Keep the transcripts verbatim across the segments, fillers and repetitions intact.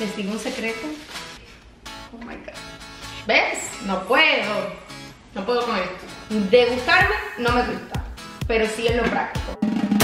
¿Les digo un secreto? Oh my God. ¿Ves? No puedo. No puedo con esto. De gustarme, no me gusta. Pero sí es lo práctico.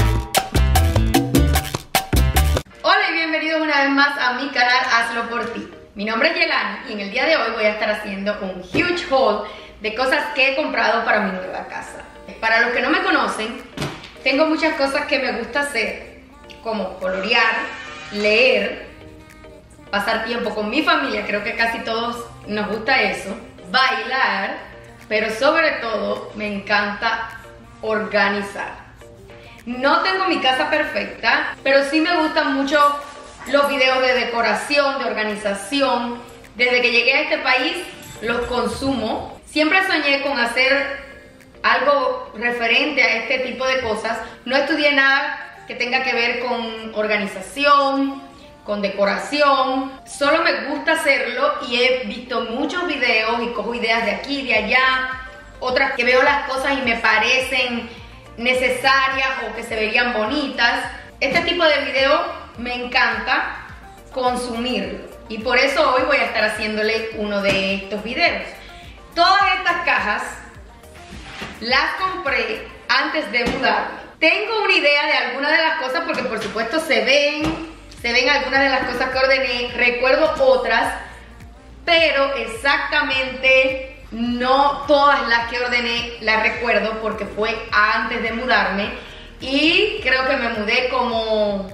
Hola y bienvenidos una vez más a mi canal Hazlo por ti. Mi nombre es Yelani y en el día de hoy voy a estar haciendo un huge haul de cosas que he comprado para mi nueva casa. Para los que no me conocen, tengo muchas cosas que me gusta hacer, como colorear, leer, pasar tiempo con mi familia, creo que casi todos nos gusta eso, bailar, pero sobre todo me encanta organizar. No tengo mi casa perfecta, pero sí me gustan mucho los videos de decoración, de organización. Desde que llegué a este país los consumo. Siempre soñé con hacer algo referente a este tipo de cosas. No estudié nada que tenga que ver con organización, con decoración. Solo me gusta hacerlo y he visto muchos videos y cojo ideas de aquí, de allá. Otras que veo las cosas y me parecen necesarias o que se verían bonitas. Este tipo de video me encanta consumirlo y por eso hoy voy a estar haciéndole uno de estos videos. Todas estas cajas las compré antes de mudarme. Tengo una idea de algunas de las cosas porque por supuesto se ven, se ven algunas de las cosas que ordené, recuerdo otras, pero exactamente no todas las que ordené las recuerdo porque fue antes de mudarme y creo que me mudé como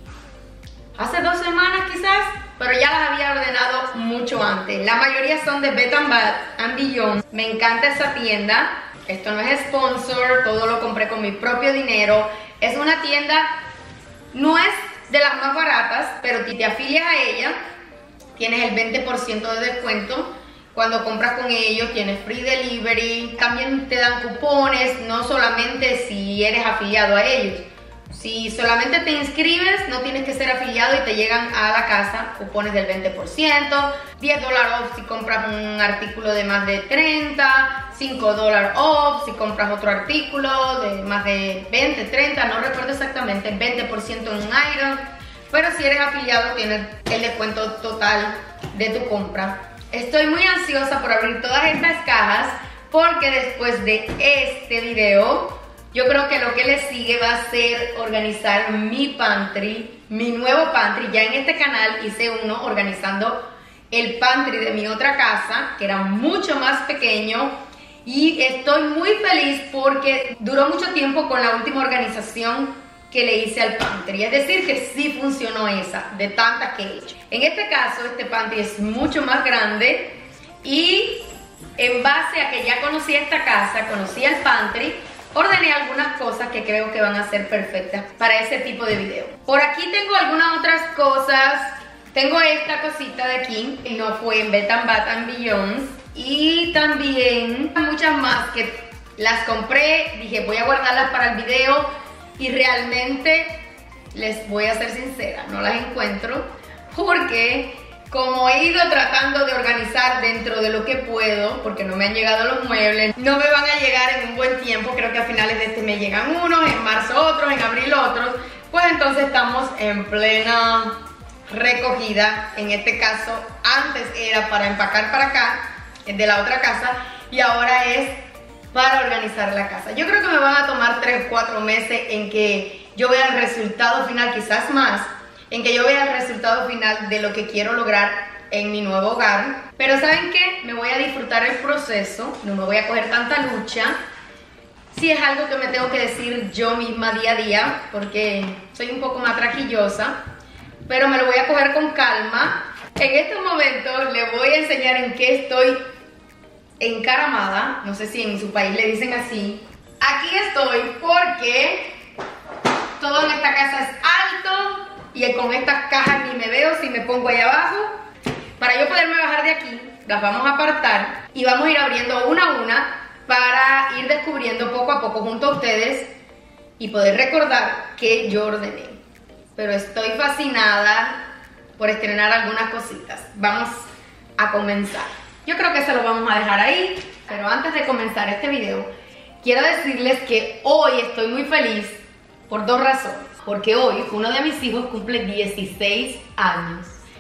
hace dos semanas quizás, pero ya las había ordenado mucho antes. La mayoría son de Bed and Bath and Beyond. Me encanta esa tienda. Esto no es sponsor, todo lo compré con mi propio dinero. Es una tienda, no es de las más baratas, pero si te afilias a ella, tienes el veinte por ciento de descuento. Cuando compras con ellos tienes free delivery. También te dan cupones, no solamente si eres afiliado a ellos. Si solamente te inscribes, no tienes que ser afiliado y te llegan a la casa cupones del veinte por ciento, diez dólares off si compras un artículo de más de treinta, cinco dólares off si compras otro artículo de más de veinte, treinta, no recuerdo exactamente, veinte por ciento en un item, pero si eres afiliado tienes el descuento total de tu compra. Estoy muy ansiosa por abrir todas estas cajas porque después de este video yo creo que lo que le sigue va a ser organizar mi pantry, mi nuevo pantry. Ya en este canal hice uno organizando el pantry de mi otra casa, que era mucho más pequeño. Y estoy muy feliz porque duró mucho tiempo con la última organización que le hice al pantry. Es decir, que sí funcionó esa, de tantas que he hecho. En este caso, este pantry es mucho más grande. Y en base a que ya conocía esta casa, conocía el pantry, ordené algunas cosas que creo que van a ser perfectas para ese tipo de video. Por aquí tengo algunas otras cosas. Tengo esta cosita de aquí, que no fue en Bed and Bath and Beyond. Y también muchas más que las compré. Dije, voy a guardarlas para el video. Y realmente, les voy a ser sincera, no las encuentro. Porque como he ido tratando de organizar dentro de lo que puedo, porque no me han llegado los muebles, no me van a llegar en un buen tiempo, creo que a finales de este mes llegan unos, en marzo otros, en abril otros, pues entonces estamos en plena recogida. En este caso, antes era para empacar para acá, de la otra casa, y ahora es para organizar la casa. Yo creo que me van a tomar tres o cuatro meses en que yo vea el resultado final, quizás más, en que yo vea el resultado final de lo que quiero lograr en mi nuevo hogar. Pero ¿saben qué? Me voy a disfrutar el proceso, no me voy a coger tanta lucha. Sí es algo que me tengo que decir yo misma día a día, porque soy un poco matraquillosa, pero me lo voy a coger con calma. En estos momentos les voy a enseñar en qué estoy encaramada, no sé si en su país le dicen así. Aquí estoy porque todo en esta casa es alto. Y con estas cajas ni me veo si me pongo ahí abajo. Para yo poderme bajar de aquí, las vamos a apartar y vamos a ir abriendo una a una para ir descubriendo poco a poco junto a ustedes y poder recordar que yo ordené. Pero estoy fascinada por estrenar algunas cositas. Vamos a comenzar. Yo creo que se lo vamos a dejar ahí, pero antes de comenzar este video, quiero decirles que hoy estoy muy feliz por dos razones. Porque hoy uno de mis hijos cumple dieciséis años.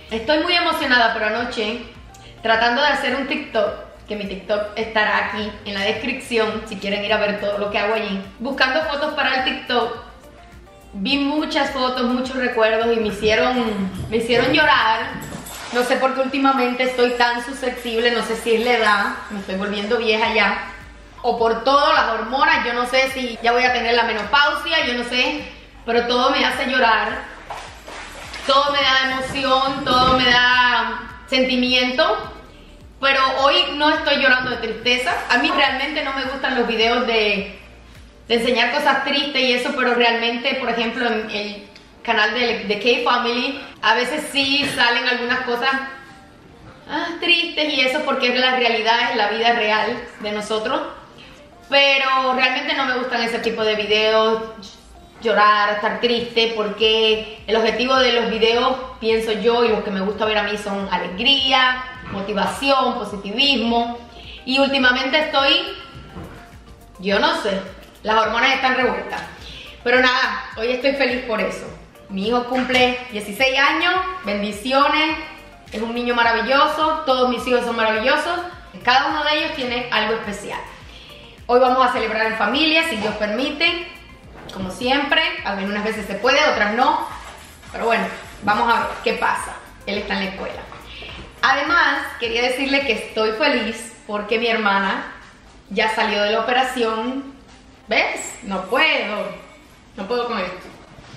Estoy muy emocionada por anoche, tratando de hacer un TikTok, que mi TikTok estará aquí en la descripción si quieren ir a ver todo lo que hago allí. Buscando fotos para el TikTok, vi muchas fotos, muchos recuerdos y me hicieron, me hicieron llorar. No sé por qué últimamente estoy tan susceptible, no sé si es la edad, me estoy volviendo vieja ya, o por todo, las hormonas, yo no sé si ya voy a tener la menopausia, yo no sé, pero todo me hace llorar, todo me da emoción, todo me da sentimiento, pero hoy no estoy llorando de tristeza. A mí realmente no me gustan los videos de, de enseñar cosas tristes y eso, pero realmente, por ejemplo, en el canal de, de K-Family, a veces sí salen algunas cosas ah, tristes y eso porque es la realidad, es la vida real de nosotros, pero realmente no me gustan ese tipo de videos, llorar, estar triste, porque el objetivo de los videos, pienso yo, y los que me gusta ver a mí son alegría, motivación, positivismo, y últimamente estoy, yo no sé, las hormonas están revueltas, pero nada, hoy estoy feliz por eso. Mi hijo cumple dieciséis años, bendiciones, es un niño maravilloso, todos mis hijos son maravillosos, cada uno de ellos tiene algo especial. Hoy vamos a celebrar en familia, si Dios permite, como siempre, algunas veces se puede, otras no, pero bueno, vamos a ver qué pasa. Él está en la escuela. Además, quería decirle que estoy feliz porque mi hermana ya salió de la operación. ¿Ves? No puedo, no puedo con esto.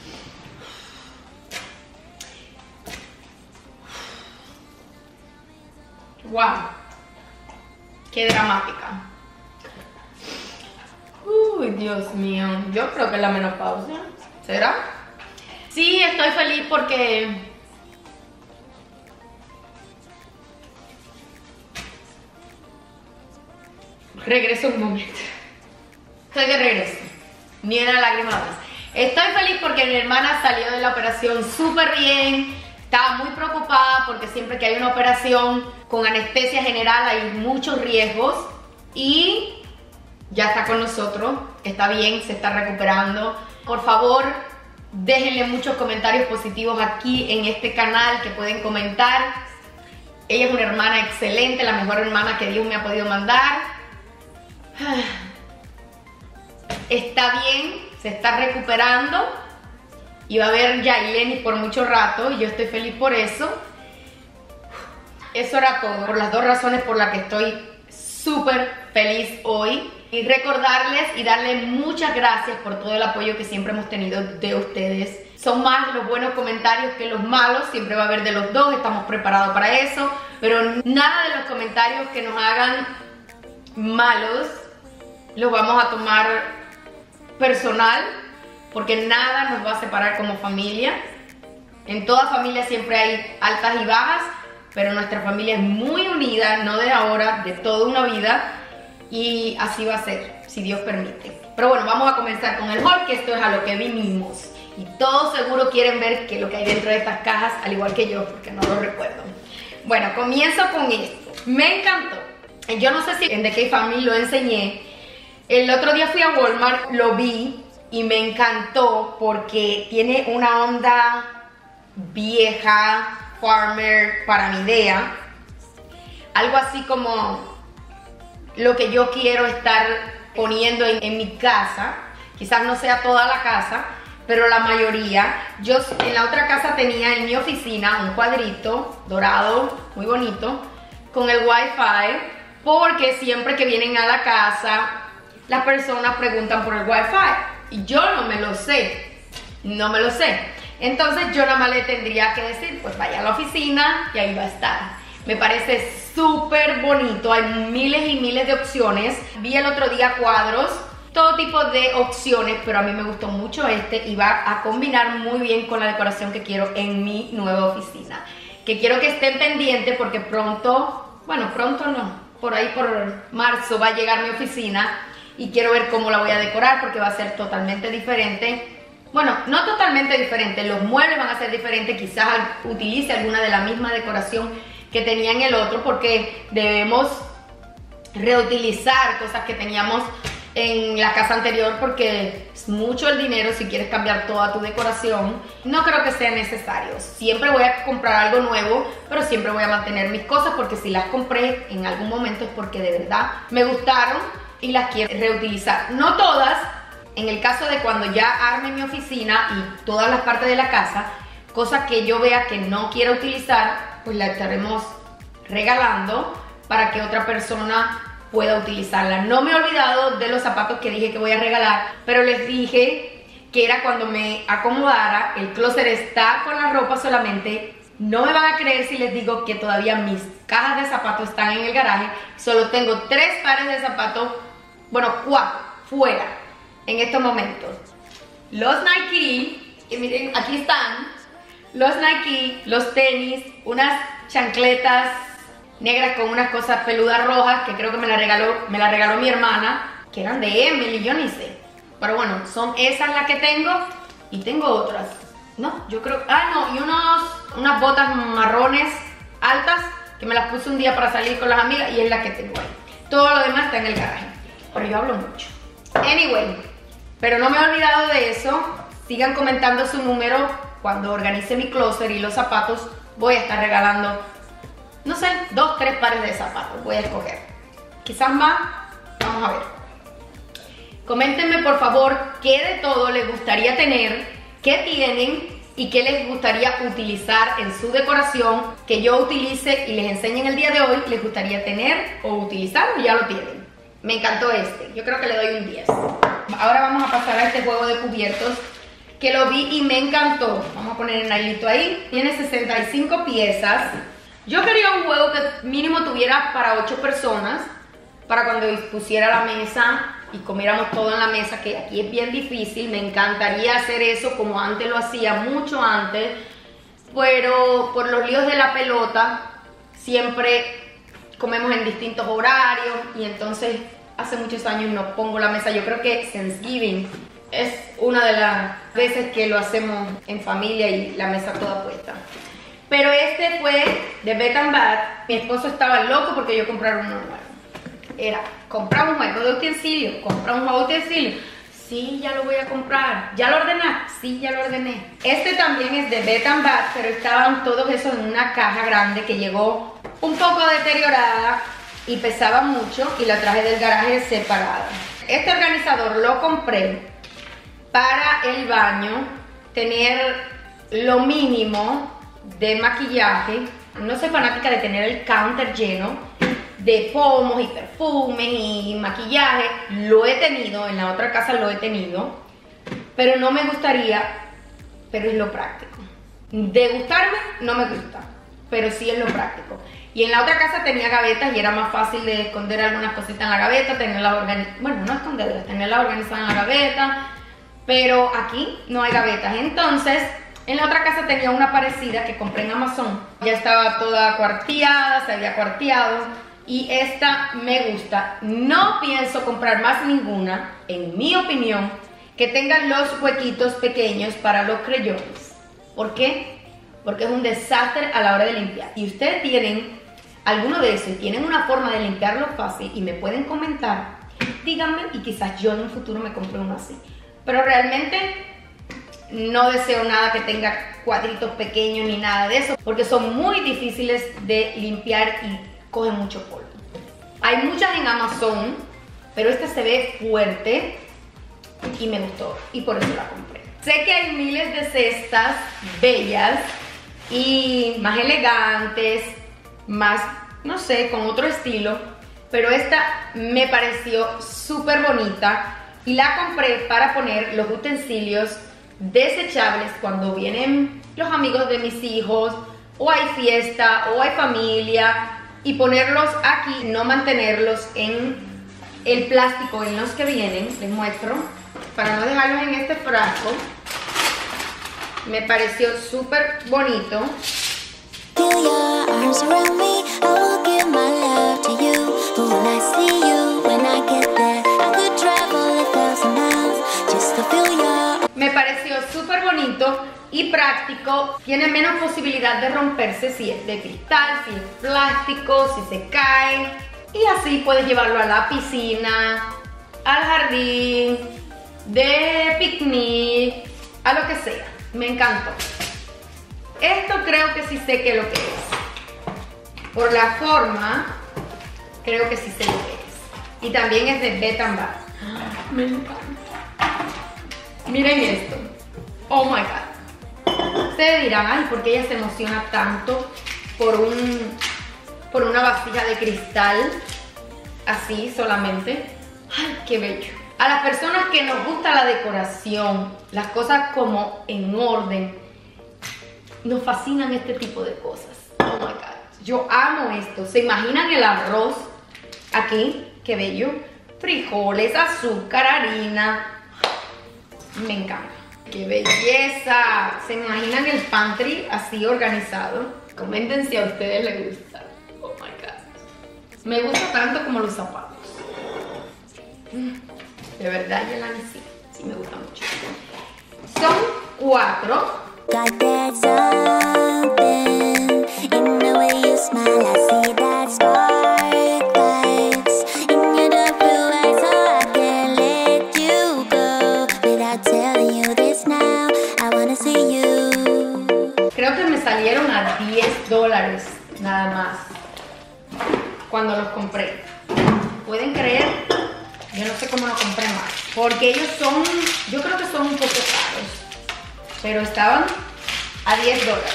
Wow, qué dramática. Uy, Dios mío, yo creo que es la menopausia. ¿Será? Sí, estoy feliz porque regreso un momento. Estoy de regreso, ni una lágrima más. Estoy feliz porque mi hermana salió de la operación súper bien. Estaba muy preocupada porque siempre que hay una operación con anestesia general hay muchos riesgos, y ya está con nosotros, está bien, se está recuperando. Por favor, déjenle muchos comentarios positivos aquí en este canal que pueden comentar. Ella es una hermana excelente, la mejor hermana que Dios me ha podido mandar. Está bien, se está recuperando y va a ver Yaileni por mucho rato y yo estoy feliz por eso. Eso era todo, por las dos razones por las que estoy súper feliz hoy. Y recordarles y darle muchas gracias por todo el apoyo que siempre hemos tenido de ustedes. Son más los buenos comentarios que los malos, siempre va a haber de los dos, estamos preparados para eso. Pero nada de los comentarios que nos hagan malos los vamos a tomar personal, porque nada nos va a separar como familia. En toda familia siempre hay altas y bajas, pero nuestra familia es muy unida, no de ahora, de toda una vida. Y así va a ser, si Dios permite. Pero bueno, vamos a comenzar con el haul, que esto es a lo que vinimos. Y todos seguro quieren ver qué es lo que hay dentro de estas cajas, al igual que yo, porque no lo recuerdo. Bueno, comienzo con esto. Me encantó. Yo no sé si en The K-Family lo enseñé. El otro día fui a Walmart, lo vi y me encantó porque tiene una onda vieja, farmer, para mi idea. Algo así como lo que yo quiero estar poniendo en, en mi casa. Quizás no sea toda la casa, pero la mayoría. Yo en la otra casa tenía en mi oficina un cuadrito dorado, muy bonito, con el Wi-Fi, porque siempre que vienen a la casa, las personas preguntan por el Wi-Fi. Y yo no me lo sé, no me lo sé. Entonces yo nada más le tendría que decir, pues vaya a la oficina y ahí va a estar. Me parece súper bonito, hay miles y miles de opciones. Vi el otro día cuadros, todo tipo de opciones, pero a mí me gustó mucho este y va a combinar muy bien con la decoración que quiero en mi nueva oficina. Que quiero que estén pendientes porque pronto, bueno, pronto no, por ahí por marzo va a llegar mi oficina y quiero ver cómo la voy a decorar porque va a ser totalmente diferente. Bueno, no totalmente diferente, los muebles van a ser diferentes, quizás utilice alguna de la misma decoración que tenía en el otro, porque debemos reutilizar cosas que teníamos en la casa anterior porque es mucho el dinero si quieres cambiar toda tu decoración. No creo que sea necesario. Siempre voy a comprar algo nuevo, pero siempre voy a mantener mis cosas porque si las compré en algún momento es porque de verdad me gustaron y las quiero reutilizar. No todas, en el caso de cuando ya arme mi oficina y todas las partes de la casa, cosas que yo vea que no quiero utilizar, pues las estaremos regalando para que otra persona pueda utilizarla. No me he olvidado de los zapatos que dije que voy a regalar, pero les dije que era cuando me acomodara. El closet está con la ropa solamente. No me van a creer si les digo que todavía mis cajas de zapatos están en el garaje. Solo tengo tres pares de zapatos, bueno, cuatro, fuera en estos momentos. Los Nike, y miren, aquí están. Los Nike, los tenis, unas chancletas negras con unas cosas peludas rojas que creo que me la regaló, me la regaló mi hermana, que eran de Emily, yo ni sé. Pero bueno, son esas las que tengo y tengo otras. No, yo creo, ah no, y unos, unas botas marrones altas que me las puse un día para salir con las amigas y es la que tengo ahí. Todo lo demás está en el garaje, pero yo hablo mucho. Anyway, pero no me he olvidado de eso. Sigan comentando su número. Cuando organice mi closet y los zapatos voy a estar regalando, no sé, dos, tres pares de zapatos voy a escoger. Quizás más, vamos a ver. Coméntenme por favor qué de todo les gustaría tener, qué tienen y qué les gustaría utilizar en su decoración, que yo utilice y les enseñe en el día de hoy, les gustaría tener o utilizar o ya lo tienen. Me encantó este, yo creo que le doy un diez. Ahora vamos a pasar a este juego de cubiertos que lo vi y me encantó. Vamos a poner el nailito ahí. Tiene sesenta y cinco piezas. Yo quería un juego que mínimo tuviera para ocho personas, para cuando pusiera la mesa y comiéramos todo en la mesa, que aquí es bien difícil. Me encantaría hacer eso como antes lo hacía, mucho antes, pero por los líos de la pelota siempre comemos en distintos horarios y entonces hace muchos años no pongo la mesa. Yo creo que Thanksgiving es una de las veces que lo hacemos en familia y la mesa toda puesta. Pero este fue de Bed and Bath. Mi esposo estaba loco porque yo comprara uno nuevo. Era comprar un juego de utensilios, comprar un juego de utensilios. Sí, ya lo voy a comprar. ¿Ya lo ordenaste? Sí, ya lo ordené. Este también es de Bed and Bath, pero estaban todos esos en una caja grande que llegó un poco deteriorada y pesaba mucho y la traje del garaje separada. Este organizador lo compré para el baño, tener lo mínimo de maquillaje. No soy fanática de tener el counter lleno de pomos y perfumes y maquillaje. Lo he tenido, en la otra casa lo he tenido, pero no me gustaría, pero es lo práctico. De gustarme, no me gusta, pero sí es lo práctico. Y en la otra casa tenía gavetas y era más fácil de esconder algunas cositas en la gaveta, tenerlas organizadas, bueno, no esconderlas, tenerlas organizadas en la gaveta, pero aquí no hay gavetas. Entonces, en la otra casa tenía una parecida que compré en Amazon. Ya estaba toda cuarteada, se había cuarteado. Y esta me gusta. No pienso comprar más ninguna, en mi opinión, que tengan los huequitos pequeños para los creyones. ¿Por qué? Porque es un desastre a la hora de limpiar. Y ustedes tienen alguno de esos y tienen una forma de limpiarlo fácil y me pueden comentar, díganme y quizás yo en un futuro me compre uno así. Pero realmente no deseo nada que tenga cuadritos pequeños ni nada de eso, porque son muy difíciles de limpiar y cogen mucho polvo. Hay muchas en Amazon, pero esta se ve fuerte y me gustó y por eso la compré. Sé que hay miles de cestas bellas y más elegantes, más, no sé, con otro estilo, pero esta me pareció súper bonita y la compré para poner los utensilios desechables cuando vienen los amigos de mis hijos o hay fiesta o hay familia, y ponerlos aquí, no mantenerlos en el plástico en los que vienen. Les muestro para no dejarlos en este frasco. Me pareció súper bonito. Me pareció súper bonito y práctico. Tiene menos posibilidad de romperse si es de cristal, si es plástico, si se cae. Y así puedes llevarlo a la piscina, al jardín, de picnic, a lo que sea. Me encantó. Esto creo que sí sé qué es lo que es. Por la forma, creo que sí sé lo que es. Y también es de Bed and Bath. Me encanta. Miren esto. Oh my God. Ustedes dirán, ay, ¿por qué ella se emociona tanto por un, por una vasija de cristal? Así solamente. Ay, qué bello. A las personas que nos gusta la decoración, las cosas como en orden, nos fascinan este tipo de cosas. Oh my God. Yo amo esto. ¿Se imaginan el arroz aquí? Qué bello. Frijoles, azúcar, harina. Me encanta. ¡Qué belleza! ¿Se imaginan el pantry así organizado? Comenten si a ustedes les gusta. Oh my God. Me gusta tanto como los zapatos. De verdad, Yelani, sí. Sí me gusta mucho. Son cuatro. Creo que me salieron a diez dólares nada más cuando los compré. ¿Pueden creer? Yo no sé cómo no compré más. Porque ellos son, yo creo que son un poco caros. Pero estaban a diez dólares.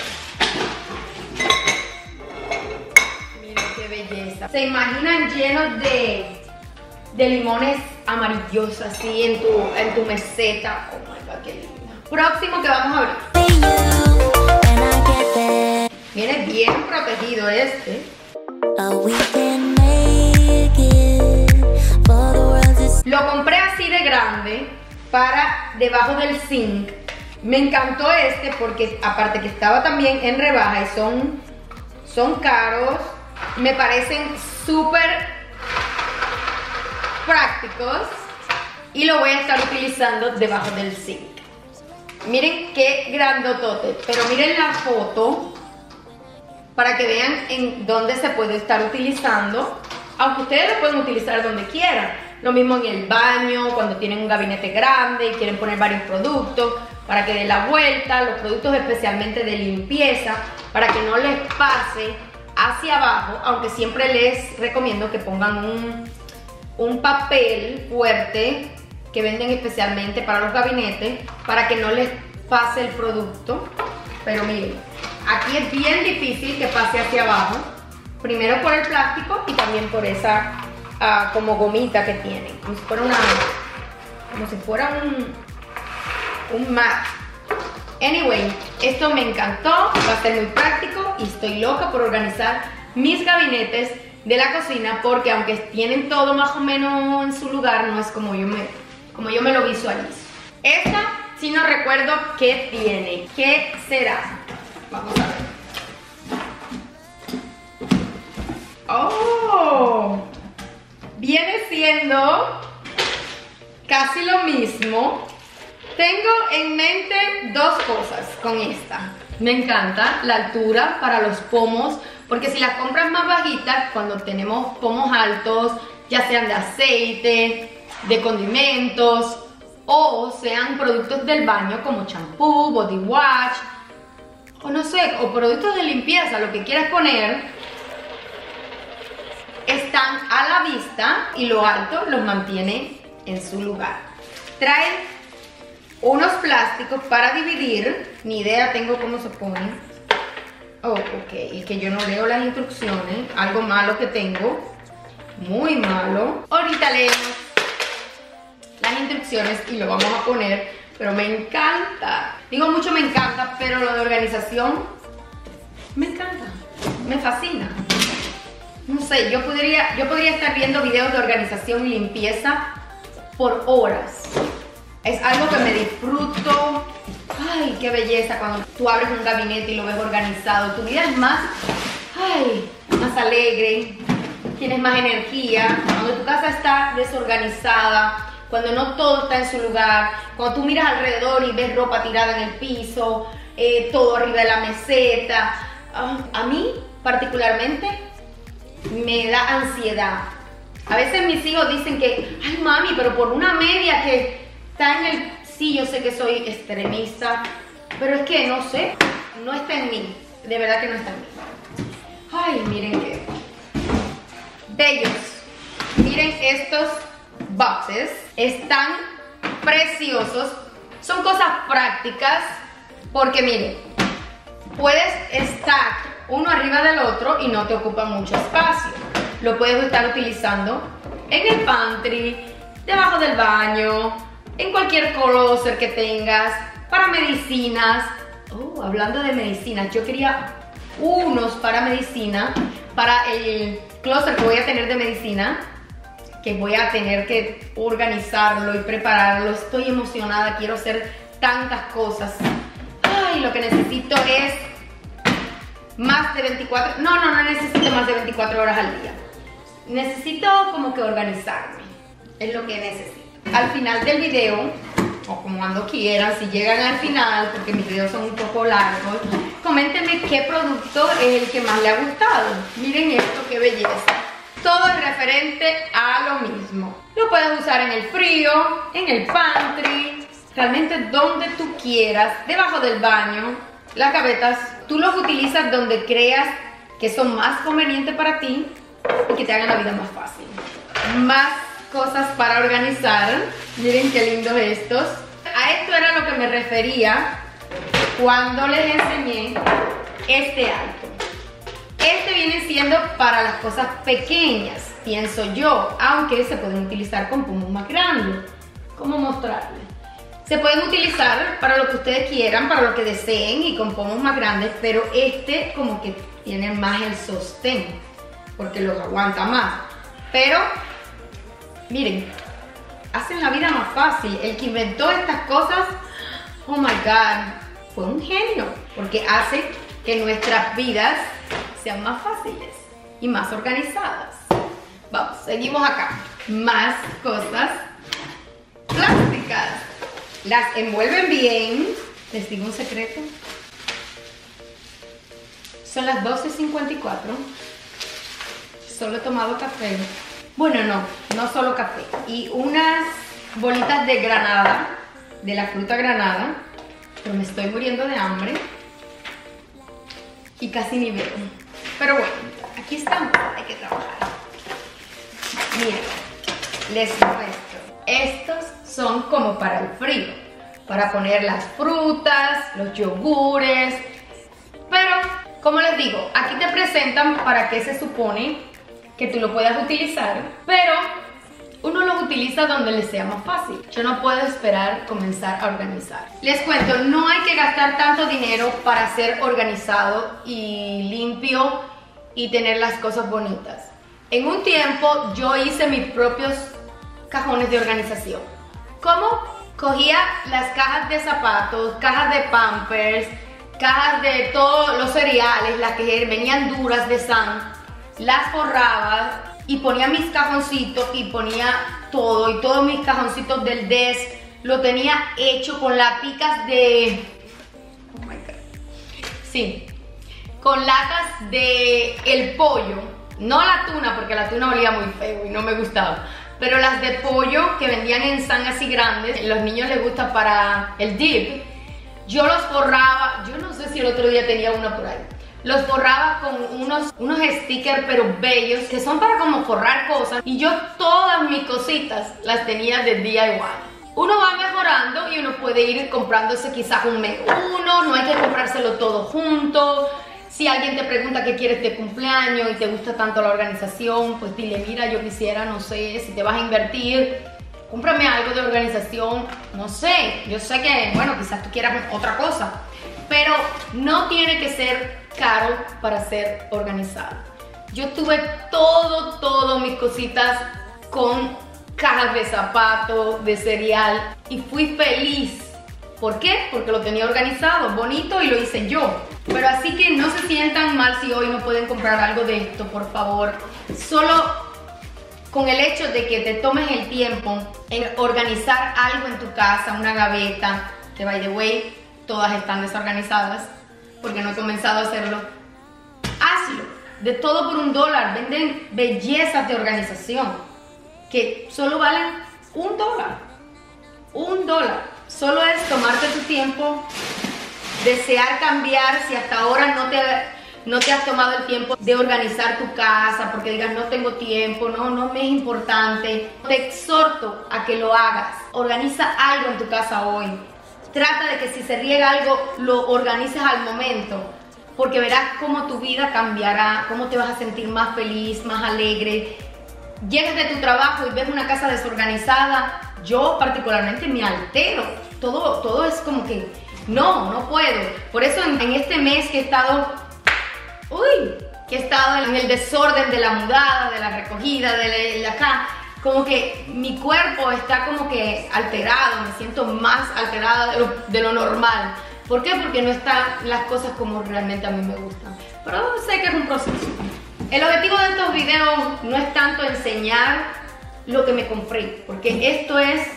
Miren qué belleza. ¿Se imaginan llenos de, de limones amarillosos así en tu, en tu meseta? Oh my God, qué lindo. Próximo que vamos a abrir. Viene bien protegido este. Lo compré así de grande para debajo del zinc. Me encantó este porque aparte que estaba también en rebaja y son, son caros, me parecen súper prácticos y lo voy a estar utilizando debajo del zinc. Miren qué grandotote, pero miren la foto para que vean en dónde se puede estar utilizando, aunque ustedes lo pueden utilizar donde quieran. Lo mismo en el baño, cuando tienen un gabinete grande y quieren poner varios productos para que den la vuelta, los productos especialmente de limpieza, para que no les pase hacia abajo, aunque siempre les recomiendo que pongan un, un papel fuerte que venden especialmente para los gabinetes, para que no les pase el producto. Pero miren, aquí es bien difícil que pase hacia abajo, primero por el plástico y también por esa uh, como gomita que tiene, como si fuera una, como si fuera un, un mat. Anyway, esto me encantó, va a ser muy práctico y estoy loca por organizar mis gabinetes de la cocina, porque aunque tienen todo más o menos en su lugar, no es como yo me, como yo me lo visualizo. Esta sí no recuerdo qué tiene, qué será. Vamos a ver. Oh, viene siendo casi lo mismo. Tengo en mente dos cosas con esta. Me encanta la altura para los pomos, porque si las compras más bajitas, cuando tenemos pomos altos, ya sean de aceite, de condimentos, o sean productos del baño como champú, body wash, o no sé, o productos de limpieza, lo que quieras poner, están a la vista y lo alto los mantiene en su lugar. Trae unos plásticos para dividir, ni idea tengo cómo se ponen. Oh, ok, es que yo no leo las instrucciones, algo malo que tengo, muy malo. Ahorita leemos las instrucciones y lo vamos a poner, pero me encanta. Digo mucho me encanta, pero lo de organización me encanta, me fascina. No sé, yo podría, yo podría estar viendo videos de organización y limpieza por horas. Es algo que me disfruto. Ay, qué belleza cuando tú abres un gabinete y lo ves organizado. Tu vida es más, ay, más alegre, tienes más energía. Cuando tu casa está desorganizada, cuando no todo está en su lugar, cuando tú miras alrededor y ves ropa tirada en el piso, eh, todo arriba de la meseta. Uh, a mí, particularmente, me da ansiedad A veces mis hijos dicen que, ay mami, pero por una media que está en el... Sí, yo sé que soy extremista, pero es que no sé, no está en mí, de verdad que no está en mí. Ay, miren qué bellos. Miren estos boxes, están preciosos, son cosas prácticas, porque miren, puedes estar uno arriba del otro y no te ocupa mucho espacio. Lo puedes estar utilizando en el pantry, debajo del baño, en cualquier closet que tengas, para medicinas. Oh, hablando de medicinas, yo quería unos para medicina, para el closet que voy a tener de medicina, que voy a tener que organizarlo y prepararlo. Estoy emocionada, quiero hacer tantas cosas. Ay, lo que necesito es más de veinticuatro, no, no, no necesito más de veinticuatro horas al día. Necesito como que organizarme, es lo que necesito. Al final del video, o como cuando quieran, si llegan al final, porque mis videos son un poco largos, coméntenme qué producto es el que más le ha gustado. Miren esto, qué belleza. Todo es referente a lo mismo. Lo puedes usar en el frío, en el pantry, realmente donde tú quieras, debajo del baño. Las gavetas, tú los utilizas donde creas que son más convenientes para ti y que te hagan la vida más fácil. Más cosas para organizar. Miren qué lindos estos. A esto era lo que me refería cuando les enseñé este alto. Este viene siendo para las cosas pequeñas, pienso yo, aunque se pueden utilizar con pomos más grandes. ¿Cómo mostrarles? Se pueden utilizar para lo que ustedes quieran, para lo que deseen y con pomos más grandes, pero este como que tiene más el sostén, porque los aguanta más. Pero miren, hacen la vida más fácil. El que inventó estas cosas, oh my God, fue un genio, porque hace que nuestras vidas sean más fáciles y más organizadas. Vamos, seguimos acá. Más cosas plásticas. Las envuelven bien. ¿Les digo un secreto? Son las doce cincuenta y cuatro. Solo he tomado café. Bueno, no, no solo café. Y unas bolitas de granada, de la fruta granada. Pero me estoy muriendo de hambre. Y casi ni veo. Pero bueno, aquí estamos, hay que trabajar. Miren, les muestro. Estos son como para el frío, para poner las frutas, los yogures. Pero, como les digo, aquí te presentan para qué se supone que tú lo puedas utilizar, pero uno los utiliza donde les sea más fácil. Yo no puedo esperar comenzar a organizar. Les cuento, no hay que gastar tanto dinero para ser organizado y limpio y tener las cosas bonitas. En un tiempo yo hice mis propios cajones de organización. ¿Cómo? Cogía las cajas de zapatos, cajas de Pampers, cajas de todos los cereales, las que venían duras de San, las forraba y ponía mis cajoncitos y ponía todo, y todos mis cajoncitos del desk lo tenía hecho con laticas de... Oh my God. Sí, con latas de el pollo, no la tuna porque la tuna olía muy feo y no me gustaba, pero las de pollo que vendían en San así grandes, los niños les gusta para el dip. Yo los forraba, yo no sé si el otro día tenía una por ahí. Los forraba con unos, unos stickers pero bellos que son para como forrar cosas, y yo todas mis cositas las tenía de D I Y. Uno va mejorando y uno puede ir comprándose quizás un mes uno, no hay que comprárselo todo junto. Si alguien te pregunta qué quieres de cumpleaños y te gusta tanto la organización, pues dile, mira, yo quisiera, no sé, si te vas a invertir, cómprame algo de organización, no sé, yo sé que, bueno, quizás tú quieras otra cosa, pero no tiene que ser caro para ser organizado. Yo tuve todo, todo mis cositas con cajas de zapatos, de cereal, y fui feliz. ¿Por qué? Porque lo tenía organizado, bonito, y lo hice yo. Pero así que no se sientan mal si hoy no pueden comprar algo de esto, por favor. Solo con el hecho de que te tomes el tiempo en organizar algo en tu casa, una gaveta, que by the way, todas están desorganizadas porque no he comenzado a hacerlo. Hazlo. De todo por un dólar. Venden bellezas de organización. que solo valen un dólar. Un dólar. Solo es tomarte tu tiempo, desear cambiar si hasta ahora no te, no te has tomado el tiempo de organizar tu casa porque digas no tengo tiempo, no, no me es importante. Te exhorto a que lo hagas. Organiza algo en tu casa hoy. Trata de que si se riega algo lo organices al momento, porque verás cómo tu vida cambiará, cómo te vas a sentir más feliz, más alegre. Llegas de tu trabajo y ves una casa desorganizada, yo particularmente me altero. Todo, todo es como que no, no puedo. Por eso en, en este mes que he estado, uy, que he estado en el desorden de la mudada, de la recogida, de la, de acá, como que mi cuerpo está como que alterado, me siento más alterada de lo, de lo normal. ¿Por qué? Porque no están las cosas como realmente a mí me gustan. Pero sé que es un proceso. El objetivo de estos videos no es tanto enseñar lo que me compré, porque esto es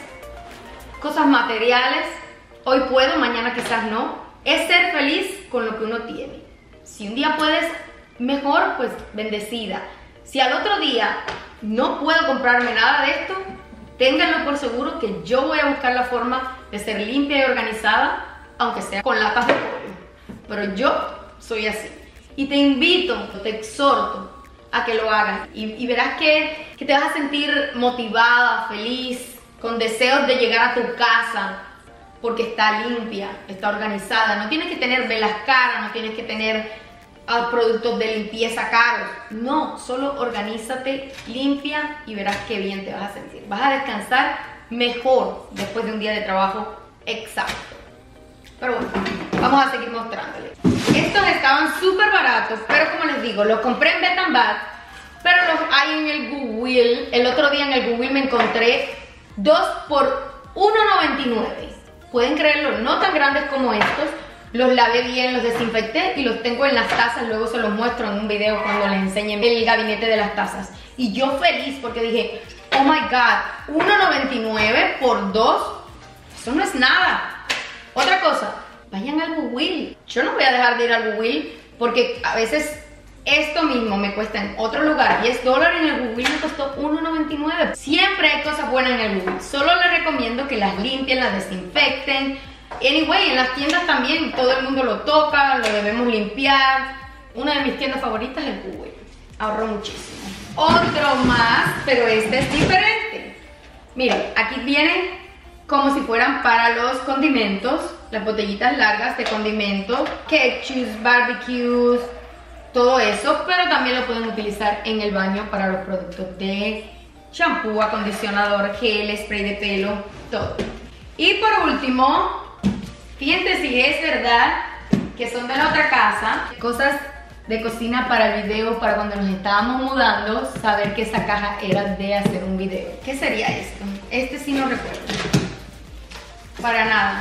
cosas materiales. Hoy puedo, mañana quizás no. Es ser feliz con lo que uno tiene. Si un día puedes, mejor, pues bendecida. Si al otro día no puedo comprarme nada de esto, ténganlo por seguro que yo voy a buscar la forma de ser limpia y organizada, aunque sea con latas de pollo. Pero yo soy así. Y te invito, te exhorto a que lo hagas. Y, y verás que, que te vas a sentir motivada, feliz, con deseos de llegar a tu casa, porque está limpia, está organizada. No tienes que tener velas caras, no tienes que tener uh, productos de limpieza caros. No, solo organízate, limpia y verás qué bien te vas a sentir. Vas a descansar mejor después de un día de trabajo exacto. Pero bueno, vamos a seguir mostrándoles. Estos estaban súper baratos, pero como les digo, los compré en Bet and Bath, pero los hay en el Goodwill. El otro día en el Goodwill me encontré dos por uno noventa y nueve. Pueden creerlo, no tan grandes como estos. Los lavé bien, los desinfecté y los tengo en las tazas. Luego se los muestro en un video cuando les enseñe el gabinete de las tazas. Y yo feliz porque dije, oh my god, uno noventa y nueve por dos, eso no es nada. Otra cosa, vayan al Goodwill. Yo no voy a dejar de ir al Goodwill porque a veces esto mismo me cuesta en otro lugar diez dólares, en el Goodwill me costó uno noventa y nueve. Siempre hay cosas buenas en el Goodwill. Solo les recomiendo que las limpien, las desinfecten. Anyway, en las tiendas también todo el mundo lo toca, lo debemos limpiar. Una de mis tiendas favoritas es el Goodwill. Ahorro muchísimo. Otro más, pero este es diferente. Miren, aquí vienen como si fueran para los condimentos, las botellitas largas de condimentos, ketchup, barbecues, todo eso, pero también lo pueden utilizar en el baño para los productos de shampoo, acondicionador, gel, spray de pelo, todo. Y por último, fíjense si es verdad que son de la otra casa, cosas de cocina para el video, para cuando nos estábamos mudando, saber que esa caja era de hacer un video. ¿Qué sería esto? Este sí no recuerdo. Para nada.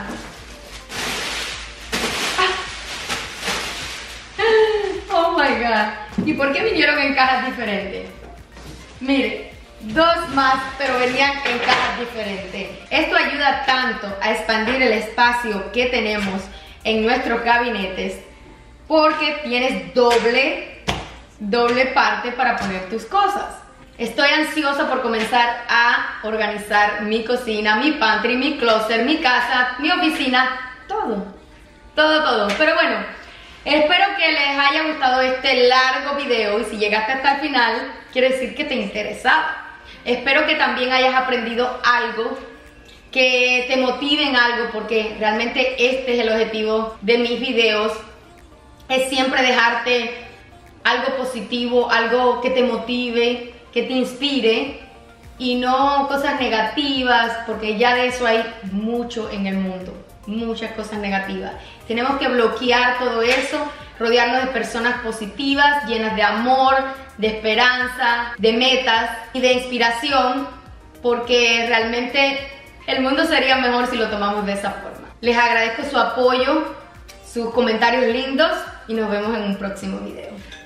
Oh my god. ¿Y por qué vinieron en cajas diferentes? Mire, dos más, pero venían en cajas diferentes. Esto ayuda tanto a expandir el espacio que tenemos en nuestros gabinetes, porque tienes doble, doble parte para poner tus cosas. Estoy ansiosa por comenzar a organizar mi cocina, mi pantry, mi closet, mi casa, mi oficina, todo, todo, todo. Pero bueno, espero que les haya gustado este largo video y si llegaste hasta el final, quiere decir que te interesaba. Espero que también hayas aprendido algo, que te motive en algo, porque realmente este es el objetivo de mis videos, es siempre dejarte algo positivo, algo que te motive, que te inspire y no cosas negativas, porque ya de eso hay mucho en el mundo, muchas cosas negativas. Tenemos que bloquear todo eso, rodearnos de personas positivas, llenas de amor, de esperanza, de metas y de inspiración, porque realmente el mundo sería mejor si lo tomamos de esa forma. Les agradezco su apoyo, sus comentarios lindos y nos vemos en un próximo video.